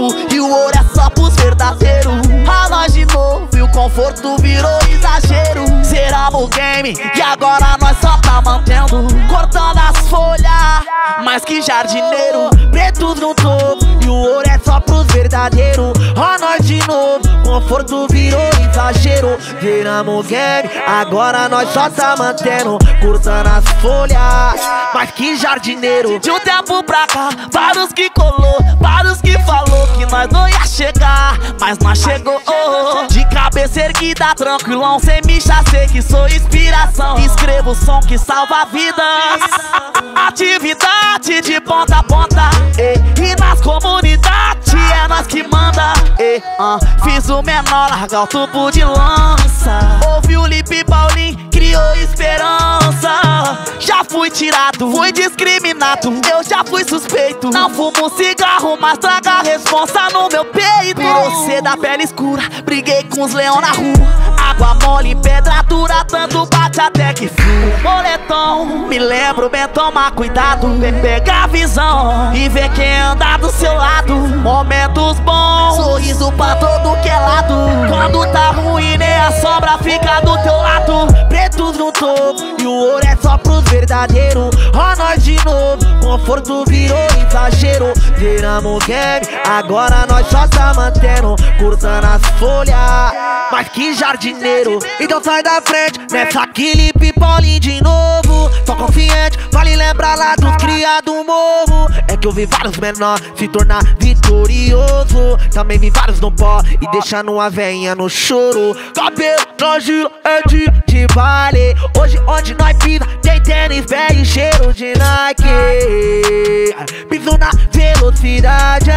topo e o ouro é só pros verdadeiros. A nós de novo e o conforto virou exagero. Zeramos o game e agora nós só tá mantendo, cortando as folhas, mais que jardineiro. Pretos no topo e o ouro é só pros verdadeiros. A nós de novo, conforto virou exagero. Viramos game, agora nós só tá mantendo, cortando as folhas, mais que jardineiro. De um tempo pra cá, vários que colou, vários que falou que nós não ia chegar, mas nós chegou. De cabeça erguida, tranquilão, sem me sei que sou inspiração. Escrevo o som que salva vidas. Atividade de ponta a ponta, e nas comunidades é nós que manda. Fiz o menor largar o tubo de lança. Ouvi o Lipe Paulinho, criou esperança. Já fui tirado, fui discriminado, eu já fui suspeito. Não fumo cigarro, mas traga a responsa no meu peito. Virou cê da pele escura, briguei com os leão na rua. Água mole, pedra dura, tanto bate até que flua. Moletom, me lembro bem, tomar cuidado. Pegar a visão e ver quem anda do seu lado. Momentos bons, sorriso pra todo que é lado. Quando tá ruim, nem a sombra fica do teu lado. Pretos no topo e o ouro é só pros verdadeiros. Ó nós de novo, conforto virou exagero. Viramos game, agora nós só tá mantendo, cortando as folhas, mais que jardineiro. Então sai da frente, nessa aqui Lipe Paulinho de novo. Só confiante, vale lembrar lá dos cria do morro. É que eu vi vários menor se tornar vitorioso. Também vi vários no pó e deixando uma veinha no choro. Cabelo tranquilo, é dia de baile. Hoje onde nós pisa, tem tênis velho e cheiro de Nike. Piso na velocidade,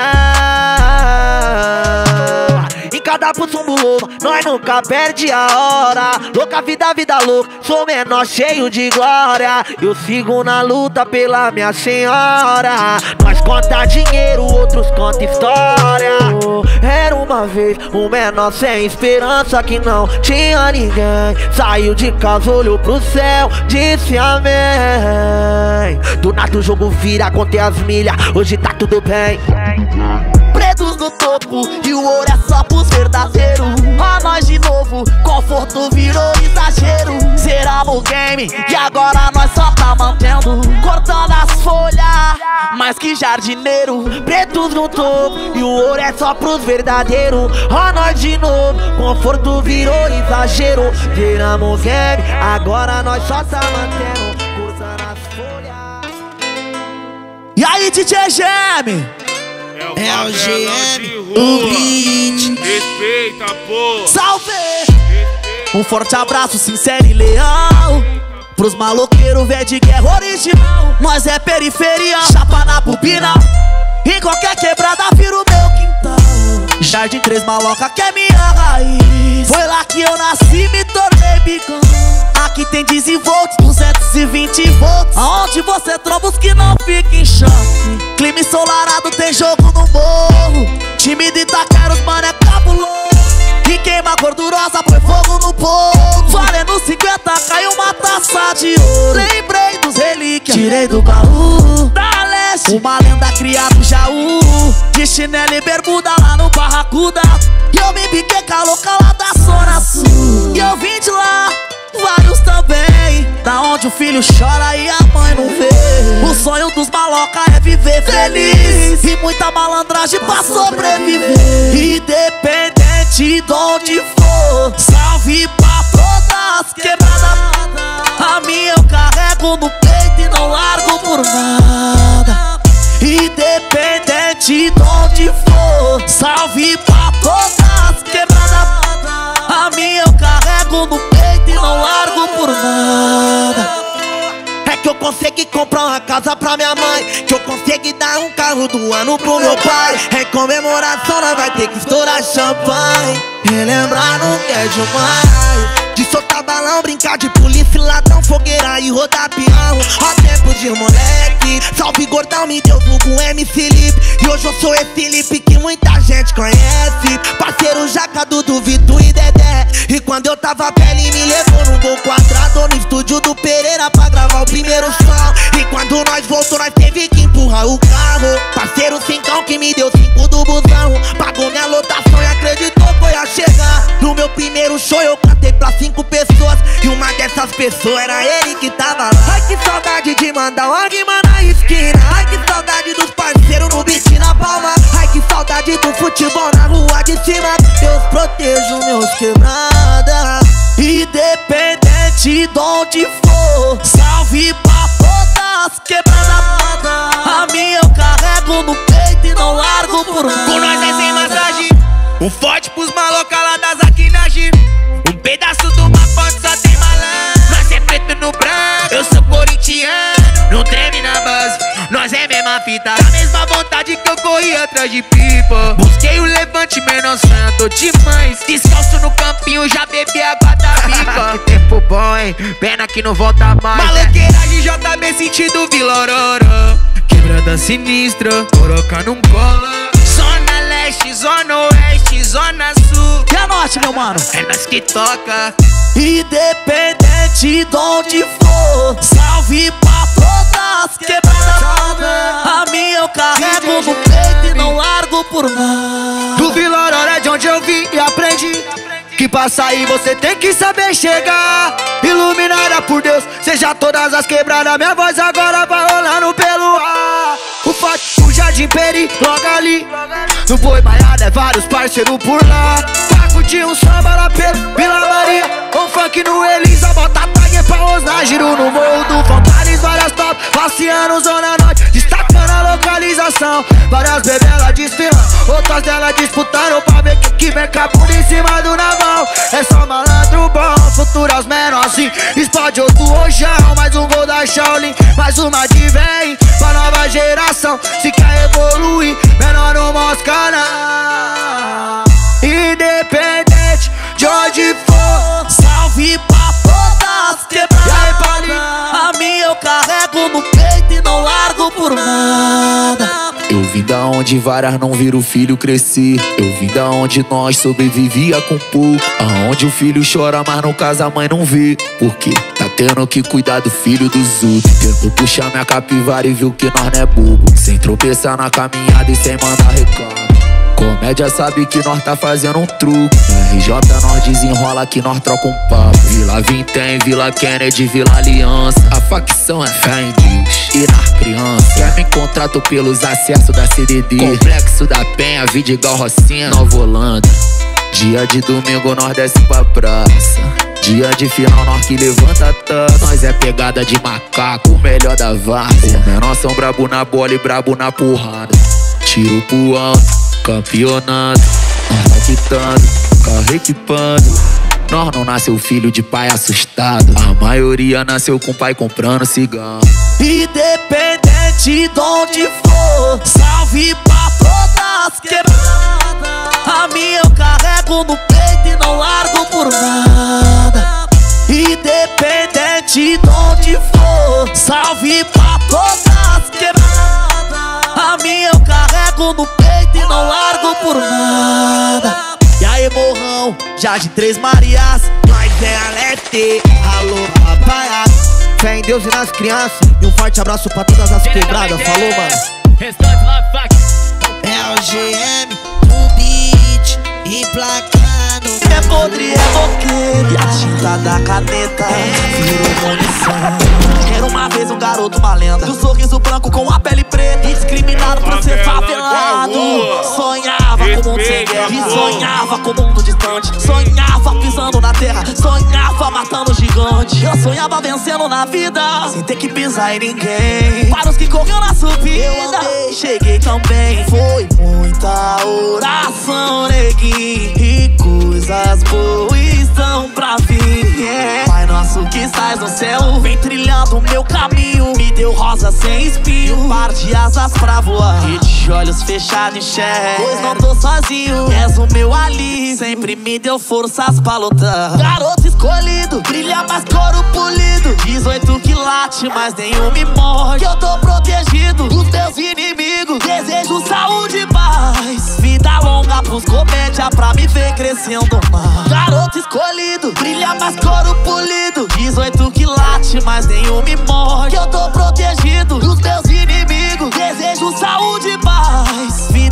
em cada pulsumbo louco, nós nunca perde a hora. Louca vida, vida louca, sou menor cheio de glória. Eu sigo na luta pela minha senhora. Nós conta dinheiro, outros conta história. Era uma vez um menor sem esperança que não tinha ninguém. Saiu de casa, olhou pro céu, disse amém. Do nada o jogo vira, contei as milhas, hoje tá tudo bem. Pretos no topo e o ouro é só pros verdadeiros. A nós de novo, conforto virou exagero. Zeramos o game e agora nós só tá mantendo, cortando as folhas, mais que jardineiro. Pretos no topo e o ouro é só pros verdadeiros. A nós de novo, conforto virou exagero. Viramos o game, agora nós só tá mantendo, cortando as folhas. E aí, DJ GM? É o GM, o beat. Respeita, pô. Salve! Um forte abraço sincero e leal pros maloqueiros, véi de guerra original. Nós é periferia, chapa na bobina. Em qualquer quebrada vira o meu quintal. Jardim 3 Maloca que é minha raiz. Foi lá que eu nasci, me tornei bigão. Aqui tem 10 volts, 220 volts, aonde você tromba os que não fica em choque. Clima ensolarado, tem jogo no morro. Time de Itaquera, os mano é cabuloso. E queima gordurosa, põe fogo no povo. Valendo 50, caiu uma taça de ouro. Lembrei dos relíquias, tirei do baú da leste, uma lenda criada no Jaú. De chinelo e bermuda lá no Barracuda. E eu me piquei com a louca lá da Zona Sul. E eu vim de lá, vários também, da onde o filho chora e a mãe não vê. O sonho dos maloca é viver feliz e muita malandragem pra sobreviver. Independente de onde for, salve pra todas quebradas. A minha eu carrego no peito e não largo por nada. Independente de onde for, salve pra todas quebradas. A minha eu carrego no peito e não largo por nada. É que eu consegui comprar uma casa pra minha mãe, que eu consegui dar um carro do ano pro meu pai. Em comemoração nós vai ter que estourar champanhe, relembrar não quer demais. De soltar balão, brincar de polícia, ladrão, fogueira e rodar peão. Ó tempo de moleque, salve gordão, me deu vulgo MC Lipe. E hoje eu sou esse Lipe que muita gente conhece. Parceiro Jaca, Dudu, Vitor e Dedé. E quando eu tava pele me levou num gol quadrado no estúdio do Pereira pra gravar o primeiro som. E quando nós voltou nós teve que empurrar o carro. Parceiro cincão irmão que me deu 5 do busão, pagou minha lotação e acreditou que eu ia chegar. No meu primeiro show eu cantei pra 5 pessoas, e uma dessas pessoas era ele que tava lá. Ai, que saudade de mandar uma rima na esquina. Ai, que saudade dos parceiros no beat na palma. Ai, que saudade do futebol na rua de cima. Deus proteja os meus quebrada. Independente de onde for, salve pra todas quebradas. A minha eu carrego no peito e não largo por nada. Com nós é sem massagem, um forte pros malocaladas aqui na G. Um pedaço do mapa só tem malandro. Nós é preto no branco, eu sou corintiano. Não treme na base, nós é mesma fita. A mesma vontade que eu corri atrás de pipa. Busquei o levante, menor santo demais. Descalço no campinho, já bebi água da pipa. Que tempo bom, hein? Pena que não volta mais. Maloqueiragem JB sentido Vila Aurora. Quebrada sinistra, coroca não cola. Zona leste, zona oeste, zona sul. E a norte, meu mano? É nós que toca. Independente de onde for, salve pra todas quebradas. A minha eu carrego no peito e não largo por nada. Do Vila Aurora é de onde eu vim e aprendi que pra sair você tem que saber chegar. Iluminada por Deus, seja todas as quebradas. Minha voz agora vai rolando pelo ar. O forte, o Jardim Peri, logo ali. No Boi Baiada é vários parceiros por lá. Paco de um samba lá pelo Vila Maria. Um funk no Elisa, bota tag pra osnar. Giro no morro do Fontanes, várias top. Passeando Zona Norte, destacando a localização. Várias bebelas desfilando, outras delas disputando pra ver que vem capunda em cima do naval. É só malandro bom, futuras menorzinho. Explode outro rojão, mais um gol da Shaolin. Mais uma de vem pra nova geração. Se quer evoluir, menor não mosca não. Independente de onde for, salve pra todas quebradas. A minha eu carrego no peito e não largo por nada. Eu vim da onde várias não viram o filho crescer. Eu vim da onde nós sobrevivia com pouco. Aonde o filho chora, mas no caso a mãe não vê. Porque tá tendo que cuidar do filho dos outros. Tentou puxar minha capivara e viu que nós não é bobo. Sem tropeçar na caminhada e sem mandar recado. Comédia sabe que nós tá fazendo um truque. No RJ nós desenrola que nós troca um papo. Vila Vintém, Vila Kennedy, Vila Aliança. A facção é fé em Deus e nas crianças. Quer me contrato pelos acessos da CDD. Complexo da Penha, Vidigal, Rocinha, Nova Holanda. Dia de domingo nós desce pra praça. Dia de final nós que levanta a taça. Nós é pegada de macaco, o melhor da várzea. Os menores são brabo na bola e brabo na porrada. Tiro pro alto, campeonato. Nós tá quitando, carro equipando. Nós não nasceu filho de pai assustado. A maioria nasceu com pai comprando cigarro. Independente de onde for, salve pra todas quebradas. A minha eu carrego no peito e não largo por nada. Independente de onde for, salve pra todas quebradas. A minha eu carrego no peito e não largo por nada. E aí, morrão, já de Três Marias, nós é alerte. Alô, papai. Fé em Deus e nas crianças. E um forte abraço pra todas as quebradas. Falou, mano. É o GM, o beat, emplacando. É podre, é roqueiro, e a tinta da caneta virou munição. Era uma vez um garoto, uma lenda, do sorriso branco com a pele preta, discriminado por ser favelado. Sonhava com o mundo sem guerra, e sonhava com o mundo distante. Sonhava pisando na terra, sonhava matando gigante. Eu sonhava vencendo na vida, sem ter que pisar em ninguém. Para os que corriam na subida, eu andei, cheguei também. Foi muita oração, neguinho, e coisas boas estão pra vir, yeah. Pai nosso que estás no céu, vem trilhando o meu caminho. Me deu rosa sem espinho, um par de asas pra voar, e de olhos fechados enxerga, pois não tô sozinho. És o meu ali, sempre me deu forças pra lutar. Garoto escolhido, brilha mais couro polido. 18 que late, mas nenhum me morde. Que eu tô protegido dos meus inimigos. Desejo saúde e paz, vida longa pros comédia pra me ver crescendo mais. Garoto escolhido, brilha mais couro polido. 18 que late, mas nenhum me morde. Que eu tô protegido dos meus inimigos. Desejo saúde e paz,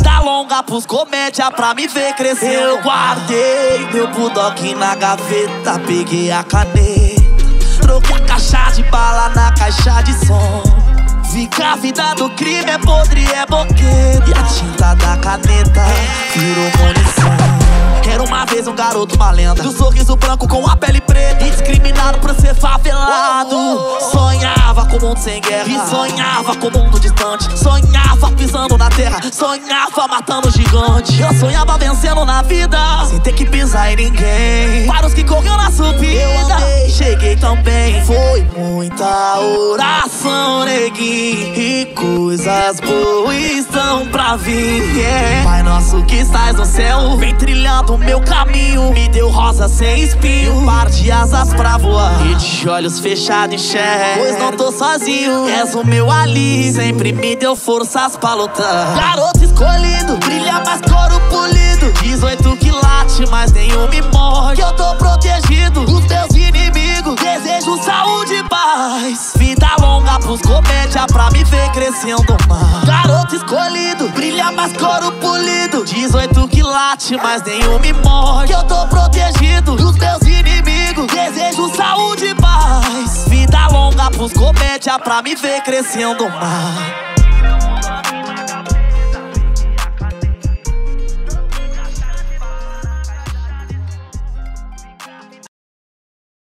longa pros comédia pra me ver crescer. Eu guardei meu bulldog na gaveta, peguei a caneta, troquei a caixa de bala na caixa de som. Vi que a vida do crime é podre, é boqueta, e a tinta da caneta virou munição. Era uma vez um garoto, uma lenda, do sorriso branco com a pele preta, indiscriminado por ser favelado. Sonhava com o mundo sem guerra, e sonhava com o mundo distante. Sonhava pisando na terra, sonhava matando gigante. Eu sonhava vencendo na vida, sem ter que pisar em ninguém. Para os que correu na subida, eu andei, cheguei também. Foi muita oração, neguinho, e coisas boas estão pra vir, yeah. Pai nosso que estás no céu, vem trilhando o meu caminho, me deu rosa sem espinho, um par de asas pra voar, e de olhos fechados enxergo, pois não tô sozinho, és o meu ali, sempre me deu forças pra lutar. Garoto escolhido, brilha mais couro polido, 18 que late, mas nenhum me morde. Eu tô protegido dos meus inimigos, desejo saúde e paz, vida longa pros comédia pra me ver crescendo mais. Garoto escolhido, brilha mais couro polido, 18 que late, mas nenhum me morde. Eu tô protegido dos meus inimigos, desejo saúde e paz, vida longa pros comédia pra me ver crescendo mais.